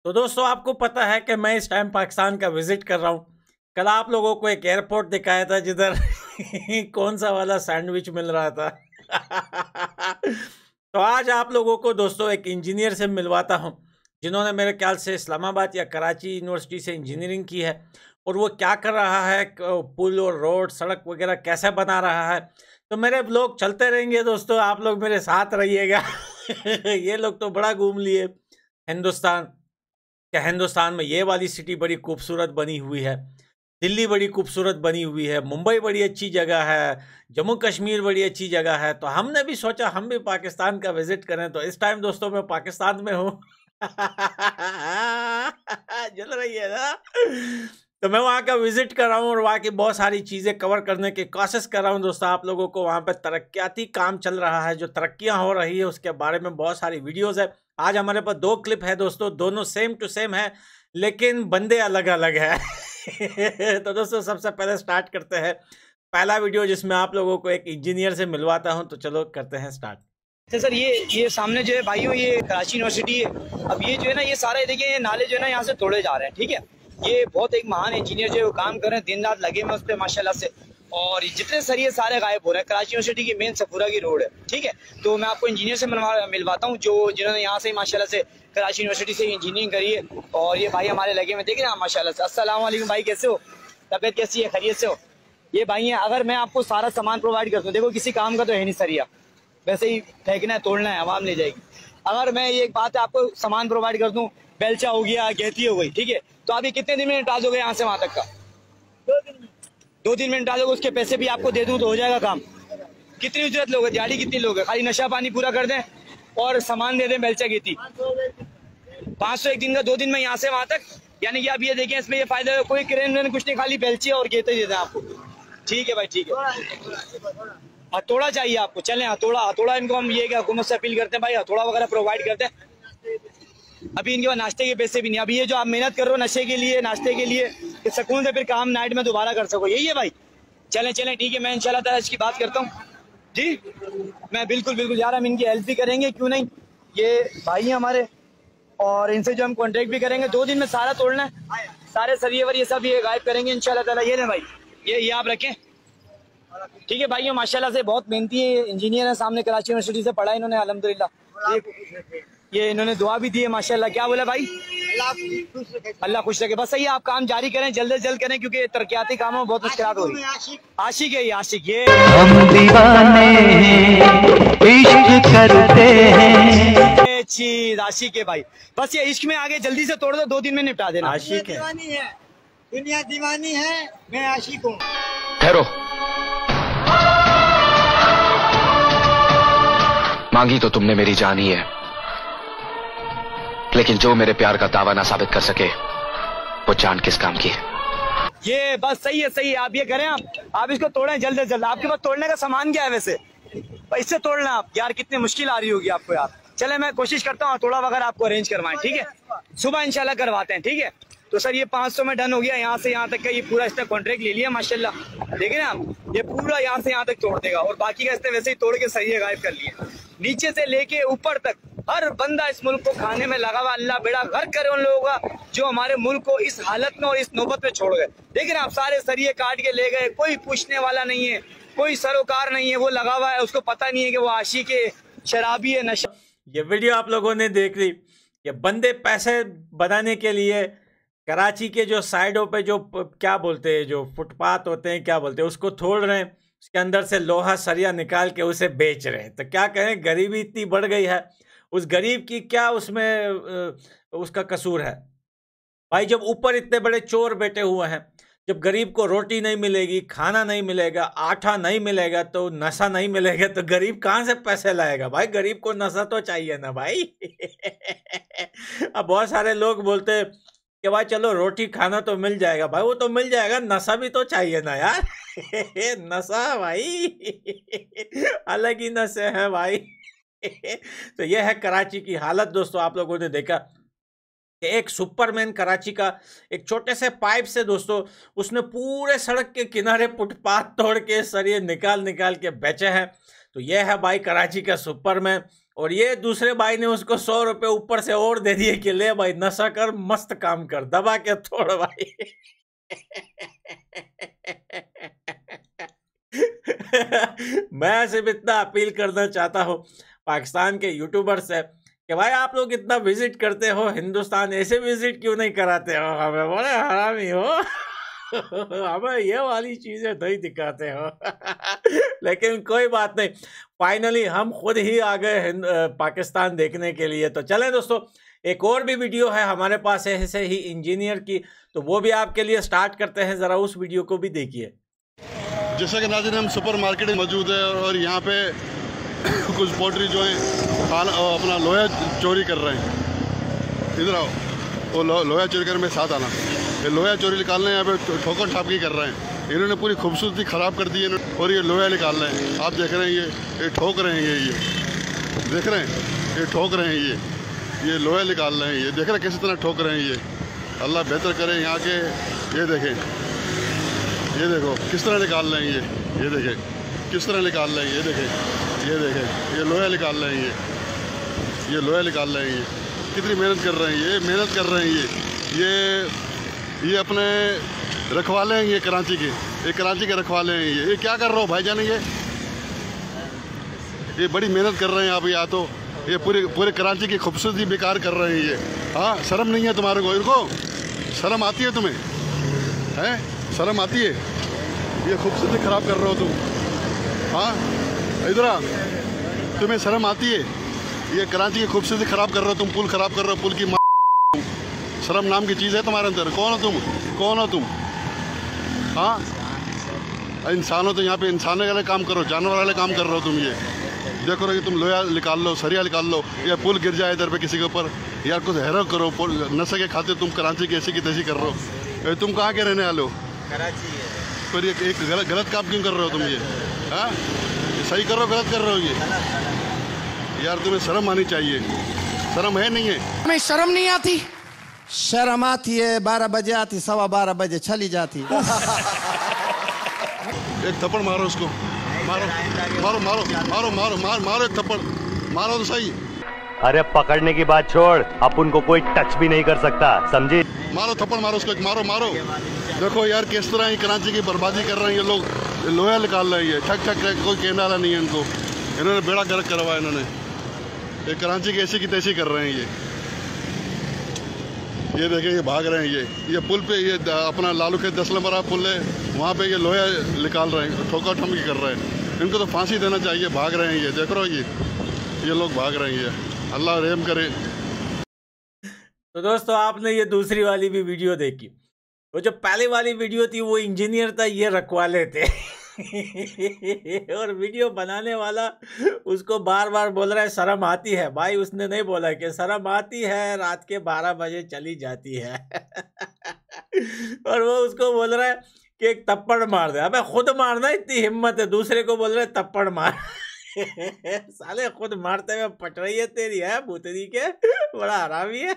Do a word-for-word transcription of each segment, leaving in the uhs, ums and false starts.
तो दोस्तों आपको पता है कि मैं इस टाइम पाकिस्तान का विजिट कर रहा हूँ। कल आप लोगों को एक एयरपोर्ट दिखाया था जिधर कौन सा वाला सैंडविच मिल रहा था। तो आज आप लोगों को दोस्तों एक इंजीनियर से मिलवाता हूँ जिन्होंने मेरे ख्याल से इस्लामाबाद या कराची यूनिवर्सिटी से इंजीनियरिंग की है और वो क्या कर रहा है, पुल और रोड सड़क वगैरह कैसे बना रहा है। तो मेरे लोग चलते रहेंगे दोस्तों, आप लोग मेरे साथ रहिएगा। ये लोग तो बड़ा घूम लिए हिंदुस्तान। क्या हिंदुस्तान में ये वाली सिटी बड़ी खूबसूरत बनी हुई है, दिल्ली बड़ी खूबसूरत बनी हुई है, मुंबई बड़ी अच्छी जगह है, जम्मू कश्मीर बड़ी अच्छी जगह है। तो हमने भी सोचा हम भी पाकिस्तान का विजिट करें। तो इस टाइम दोस्तों मैं पाकिस्तान में हूँ। जल रही है ना। तो मैं वहाँ का विजिट कर रहा हूँ और वहाँ की बहुत सारी चीज़ें कवर करने की कोशिश कर रहा हूँ दोस्तों। आप लोगों को वहाँ पर तरक्याती काम चल रहा है, जो तरक्कियाँ हो रही है उसके बारे में बहुत सारी वीडियोस है। आज हमारे पास दो क्लिप है दोस्तों, दोनों सेम टू सेम है लेकिन बंदे अलग अलग है। तो दोस्तों सबसे पहले स्टार्ट करते हैं पहला वीडियो जिसमें आप लोगों को एक इंजीनियर से मिलवाता हूँ। तो चलो करते हैं स्टार्ट। तो सर ये ये सामने जो है भाइयों, ये कराची यूनिवर्सिटी है। अब ये जो है ना, ये सारे देखिए ये नाले जो है ना यहाँ से तोड़े जा रहे हैं। ठीक है, ये बहुत एक महान इंजीनियर जो है वो काम कर रहे हैं, दिन रात लगे हुए उस पर माशाल्लाह से। और जितने सरिये सारे गायब हो रहे हैं। कराची यूनिवर्सिटी की मेन सफूरा की रोड है। ठीक है, तो मैं आपको इंजीनियर से मिलवा मिलवाता हूँ जो जिन्होंने यहाँ से माशाल्लाह से कराची यूनिवर्सिटी से इंजीनियरिंग करी है। और ये भाई हमारे लगे में देखे ना माशाल्लाह से। अस्सलाम वालेकुम भाई, कैसे हो? तबीयत कैसी है? खैरियत से हो? ये भाई हैं। अगर मैं आपको सारा सामान प्रोवाइड करता हूँ, देखो किसी काम का तो है नहीं सरिया, वैसे ही फेंकना है, तोड़ना है, आवाम ले जाएगी। अगर मैं ये एक बात है आपको सामान प्रोवाइड कर दूं, बेलचा हो गया, गेहती हो गई, ठीक है, तो आप ये कितने दिन में निपटा दोगे यहाँ से वहां तक का? दो दिन में दो दिन में निपटा दोगे। उसके पैसे भी आपको दे दूं तो हो जाएगा काम। कितनी उजरत लोगे, दिहाड़ी कितनी लोगे? खाली नशा पानी पूरा कर दें और सामान दे दें, बेलचा गेहती। पाँच सौ एक दिन का, दो दिन में यहाँ से वहां तक। यानी कि आप ये देखें, इसमें ये फायदा है, कोई क्रेन वेन कुछ नहीं, खाली बेलचे और गेहते दे दें आपको। ठीक है भाई, ठीक है। हथौड़ा चाहिए आपको? चलें हथौड़ा, हथौड़ा इनको हम ये हुकूमत से अपील करते हैं भाई, हथौड़ा वगैरह प्रोवाइड करते हैं। अभी इनके पास नाश्ते के पैसे भी नहीं। अभी ये जो आप मेहनत कर रहे हो नशे के लिए, नाश्ते के लिए, कि सुकून से फिर काम नाइट में दोबारा कर सको, यही है भाई। चलें चलें ठीक है, मैं इंशाल्लाह ताला इसकी बात करता हूँ जी। मैं बिल्कुल बिल्कुल यार, हम इनकी हेल्प भी करेंगे, क्यों नहीं। ये भाई हैं हमारे और इनसे जो हम कॉन्टेक्ट भी करेंगे। दो दिन में सारा तोड़ना है, सारे सरिये वर ये सब ये गायब करेंगे इंशाल्लाह ताला। ये ना भाई, ये ये आप रखें। ठीक है भाइयों, माशाल्लाह से बहुत मेहनती इंजीनियर है। सामने कराची यूनिवर्सिटी से पढ़ा इन्होंने अल्हम्दुलिल्लाह। ये, ये इन्होंने दुआ भी दी है माशाल्लाह। क्या बोला भाई? अल्लाह खुश रखे। बस सही है, आप काम जारी करें, जल्द से जल्द करें, क्योंकि तरक्याती कामों में बहुत मुश्किल हो रही है। आशिक है ये, आशिक। ये हम दीवाने हैं, इश्क करते हैं, चीज आशिक है भाई। बस ये इश्क में आगे जल्दी से तोड़ दो, दो दिन में निपटा देना। आशिक है, दुनिया दीवानी है, मैं आशिक हूँ। ठहरो, मांगी तो तुमने मेरी जान ही है, लेकिन जो मेरे प्यार का दावा ना साबित कर सके वो जान किस काम की है। ये बस सही है, सही है। आप ये करें, आप आप इसको तोड़ें जल्द से जल्द। आपके पास तोड़ने का सामान क्या है वैसे? इससे तोड़ना आप यार, कितनी मुश्किल आ रही होगी आपको यार। चले मैं कोशिश करता हूँ थोड़ा वगैरह आपको अरेंज करवाएं। ठीक है, सुबह इंशाल्लाह करवाते हैं। ठीक है, तो सर ये पाँच सौ में डन हो गया। यहाँ से यहाँ तक का ये पूरा इसने कॉन्ट्रैक्ट ले लिया माशाल्लाह। देखें ना आप, ये पूरा यहाँ से यहाँ तक तोड़ देगा और बाकी का इसने वैसे ही तोड़ के सही गायब कर लिया। नीचे से लेके ऊपर तक हर बंदा इस मुल्क को खाने में लगा हुआ। अल्लाह बेड़ा घर करे उन लोगों का जो हमारे मुल्क को इस हालत में और इस नौबत में छोड़ गए। देखिए ना आप, सारे सरिये काट के ले गए, कोई पूछने वाला नहीं है, कोई सरोकार नहीं है। वो लगा हुआ है, उसको पता नहीं है कि वो आशिक है, शराबी है, नशा। ये वीडियो आप लोगों ने देख ली। ये बंदे पैसे बनाने के लिए कराची के जो साइडों पे जो क्या बोलते हैं, जो फुटपाथ होते हैं, क्या बोलते हैं, उसको तोड़ रहे हैं, उसके अंदर से लोहा सरिया निकाल के उसे बेच रहे हैं। तो क्या कहें, गरीबी इतनी बढ़ गई है। उस गरीब की क्या उसमें उसका कसूर है भाई? जब ऊपर इतने बड़े चोर बैठे हुए हैं, जब गरीब को रोटी नहीं मिलेगी, खाना नहीं मिलेगा, आटा नहीं मिलेगा, तो नशा नहीं मिलेगा, तो गरीब कहाँ से पैसे लाएगा भाई? गरीब को नशा तो चाहिए ना भाई। अब बहुत सारे लोग बोलते हैं कि भाई चलो रोटी खाना तो मिल जाएगा। भाई वो तो मिल जाएगा, नशा भी तो चाहिए ना यार। नशा भाई अलग ही नशे है भाई। तो यह है कराची की हालत दोस्तों। आप लोगों ने देखा कि एक सुपरमैन कराची का एक छोटे से पाइप से दोस्तों उसने पूरे सड़क के किनारे फुटपाथ तोड़ के सरिये निकाल निकाल के बेचे हैं। तो यह है भाई कराची का सुपरमैन। और ये दूसरे भाई ने उसको सौ रुपए ऊपर से और दे दिए कि ले भाई नशा कर, मस्त काम कर, दबा के तोड़ भाई। मैं सिर्फ इतना अपील करना चाहता हूँ पाकिस्तान के यूट्यूबर से कि भाई आप लोग इतना विजिट करते हो हिंदुस्तान, ऐसे विजिट क्यों नहीं कराते हो हमें, बड़े हरामी हो। हमें ये वाली चीजें नहीं दिखाते हो। लेकिन कोई बात नहीं, फाइनली हम खुद ही आ गए पाकिस्तान देखने के लिए। तो चलें दोस्तों, एक और भी वीडियो है हमारे पास ऐसे ही इंजीनियर की, तो वो भी आपके लिए स्टार्ट करते हैं, जरा उस वीडियो को भी देखिए। जैसा कि नाज़रीन हम सुपर मार्केट में मौजूद है और यहाँ पे कुछ पोल्ट्री जो है अपना लोहा चोरी कर रहे हैं। इधर आओ, वो लो, लोहा चोरी कर मेरे साथ आना। ये लोहा चोरी निकालने यहाँ पे ठोकर ठापकी कर रहे हैं। इन्होंने पूरी खूबसूरती ख़राब कर दी है और ये लोहा निकाल रहे हैं। आप देख रहे हैं ये ये ठोक रहे हैं, ये ये देख रहे हैं ये ठोक रहे हैं, ये ये लोहा निकाल रहे हैं। ये देख रहे हैं किसी तरह ठोक रहे हैं। ये अल्लाह बेहतर करे यहाँ के। ये देखें, ये देखो किस तरह निकाल रहे हैं। ये ये देखें किस तरह निकाल रहे हैं। ये देखें ये देखें ये लोहा निकाल रहे हैं। ये ये लोहा निकाल रहे हैं। ये कितनी मेहनत कर रहे हैं। ये मेहनत कर रहे हैं। ये ये ये अपने रखवाले हैं, ये कराची के, ये कराची के रखवाले हैं। ये ये क्या कर रहे हो भाईजान? ये ये बड़ी मेहनत कर रहे हैं आप। या तो ये पूरे पूरे कराची की खूबसूरती बेकार कर रहे हैं। ये हाँ, शर्म नहीं है तुम्हारे को? इनको शर्म आती है तुम्हें? हैं, शर्म आती है? ये खूबसूरती ख़राब कर रहे हो तुम। हाँ, इधर आ, तुम्हें शर्म आती है? ये कराची की खूबसूरती ख़राब कर रहे हो तुम, पुल ख़राब कर रहे हो, पुल की। शर्म नाम की चीज़ है तुम्हारे अंदर? कौन हो तुम? कौन हो तुम? हाँ, इंसान हो तो यहाँ पे इंसानों वाले काम करो, जानवर वाले काम कर रहे हो तुम। ये देखो रहे तुम लोहा निकाल लो, सरिया निकाल लो, या पुल गिर जाए इधर पे किसी के ऊपर, यार कुछ हैरत करो। नशे के खाते तुम कराची की ऐसी की तैसी कर रहे हो। तुम कहाँ के रहने वाले हो? कराची है। पर ये एक गलत गलत काम क्यों कर रहे हो तुम? ये हाँ, सही कर रहे हो गलत कर रहे हो? ये यार तुम्हें शर्म आनी चाहिए। शर्म है नहीं है? हमें शर्म नहीं आती? शर्म आती है, बारह बजे आती, सवा बारह बजे चली जाती। एक थप्पड़ मारो उसको, मारो मारो मारो मारो मारो मारो मारो एक थप्पड़ मारो तो सही। अरे पकड़ने की बात छोड़, अपन को कोई टच भी नहीं कर सकता, समझे? मारो थप्पड़ मारो उसको, मारो मारो। देखो यार किस तरह कराची की बर्बादी कर रहे हैं ये लोग। लोहा निकाल रहे हैं। ठक ठक कोई कहने वाला नहीं है इनको। इन्होंने बेड़ा गर्क करवाया इन्होंने। ये कराची की ऐसी की तैसी कर रहे हैं। ये ये देखें, ये भाग रहे हैं। ये ये पुल पे, ये अपना लालू के दस नंबर आप पुल है, वहाँ पे ये लोहा निकाल रहे हैं, ठोका ठमकी कर रहे हैं। इनको तो फांसी देना चाहिए। भाग रहे हैं ये, देख रहे हो ये ये लोग भाग रहे हैं। ये अल्लाह रहम करे। तो दोस्तों आपने ये दूसरी वाली भी वीडियो देखी। वो जो पहली वाली वीडियो थी वो इंजीनियर था, ये रखवाले थे। और वीडियो बनाने वाला उसको बार बार बोल रहा है शर्म आती है। भाई उसने नहीं बोला कि शर्म आती है, रात के बारह बजे चली जाती है। और वो उसको बोल रहा है कि एक थप्पड़ मार दे। अबे खुद मारना, इतनी हिम्मत है? दूसरे को बोल रहे थप्पड़ मार। साले खुद मारते हुए पट रही है तेरी है भूतनी के, बड़ा हरामी है।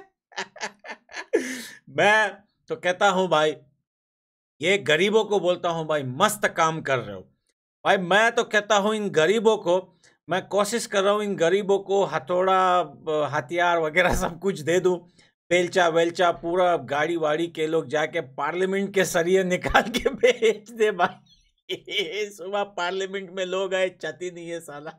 मैं तो कहता हूं भाई, ये गरीबों को बोलता हूं भाई, मस्त काम कर रहे हो भाई। मैं तो कहता हूं इन गरीबों को, मैं कोशिश कर रहा हूं इन गरीबों को हथौड़ा, हथियार वगैरह सब कुछ दे दूं, बेलचा वेलचा, पूरा गाड़ी वाड़ी के लोग जाके पार्लियामेंट के सरिये निकाल के बेच दे भाई। सुबह पार्लियामेंट में लोग आए, चती नहीं है साला।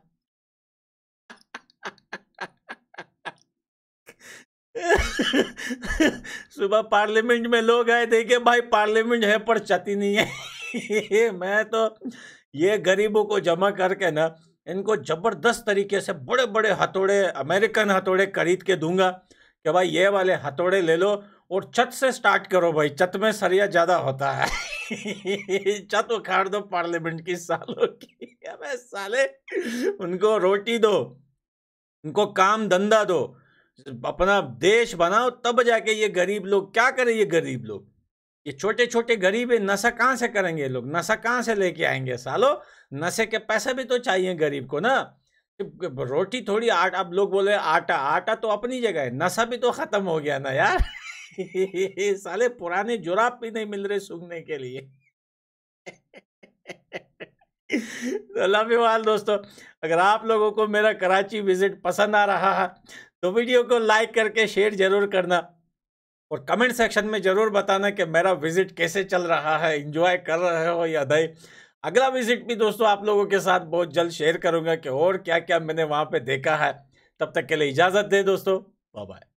सुबह पार्लियामेंट में लोग आए, देखे भाई पार्लियामेंट है पर चती नहीं है। मैं तो ये गरीबों को जमा करके ना, इनको जबरदस्त तरीके से बड़े बड़े हथौड़े, अमेरिकन हथौड़े खरीद के दूंगा कि भाई ये वाले हथौड़े ले लो और छत से स्टार्ट करो भाई। छत में सरिया ज्यादा होता है। छत उखाड़ दो पार्लियामेंट की सालों की। अबे साले, उनको रोटी दो, उनको काम धंधा दो, अपना देश बनाओ, तब जाके ये गरीब लोग क्या करें। ये गरीब लोग, ये छोटे छोटे गरीब है, नशा कहाँ से करेंगे लोग? नशा कहाँ से लेके आएंगे सालो? नशे के पैसे भी तो चाहिए गरीब को ना। रोटी थोड़ी आटा, अब लोग बोले आटा, आटा तो अपनी जगह है, नशा भी तो खत्म हो गया ना यार। साले पुराने जुराब भी नहीं मिल रहे सूंघने के लिए। तो लव यू ऑल दोस्तों। अगर आप लोगों को मेरा कराची विजिट पसंद आ रहा है तो वीडियो को लाइक करके शेयर जरूर करना और कमेंट सेक्शन में ज़रूर बताना कि मेरा विजिट कैसे चल रहा है, एंजॉय कर रहे हो या नहीं। अगला विजिट भी दोस्तों आप लोगों के साथ बहुत जल्द शेयर करूंगा कि और क्या क्या मैंने वहाँ पे देखा है। तब तक के लिए इजाज़त दे दोस्तों, बाय बाय।